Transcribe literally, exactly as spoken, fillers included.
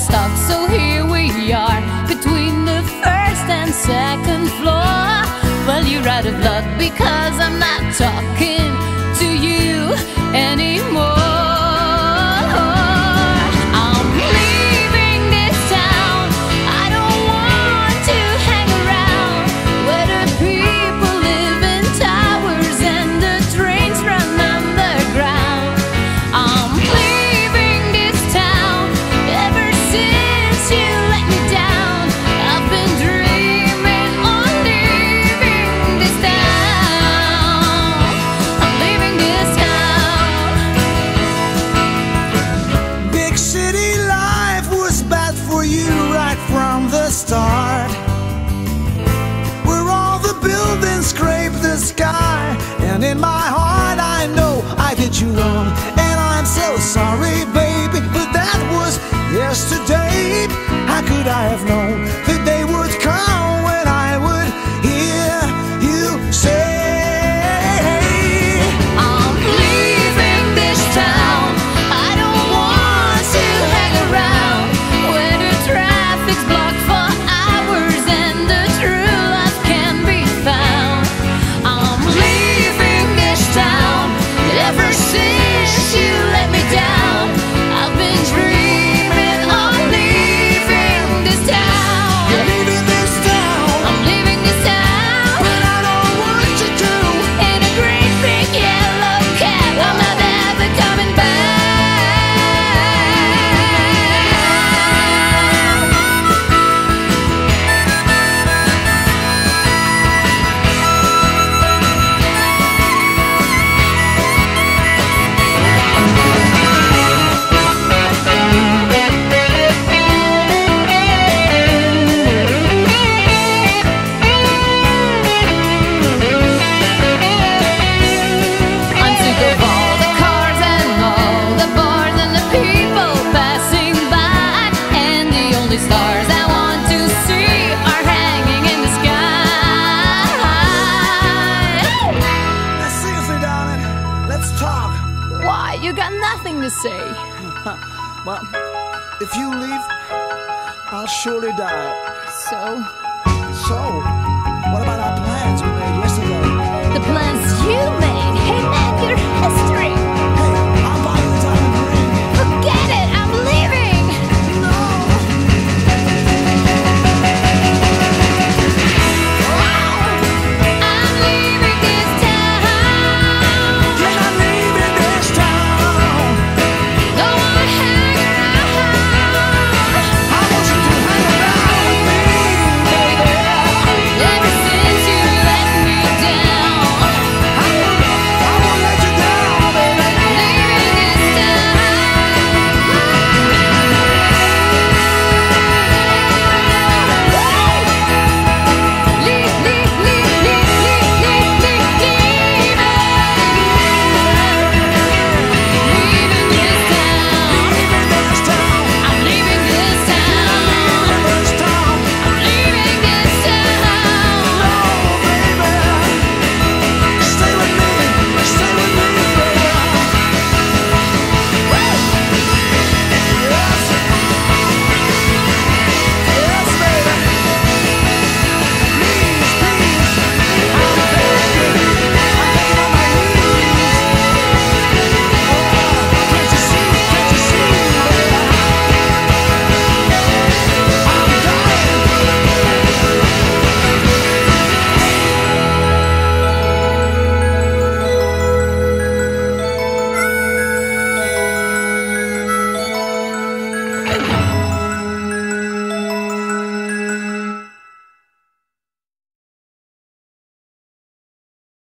stuck, so here we are between the first and second floor. Well, you're out of luck because I'm not talking to you anymore. Start where all the buildings scrape the sky, and in my heart I know I did you wrong, and I'm so sorry, baby, but that was yesterday. How could I have known the day would come when I would hear you say, I'm leaving this town, I don't want to hang around where the traffic's blocked for stars I want to see are hanging in the sky. Now seriously, darling, let's talk. Why? You got nothing to say. Well, if you leave, I'll surely die. So? So, what about our plans we made yesterday? The plans you made?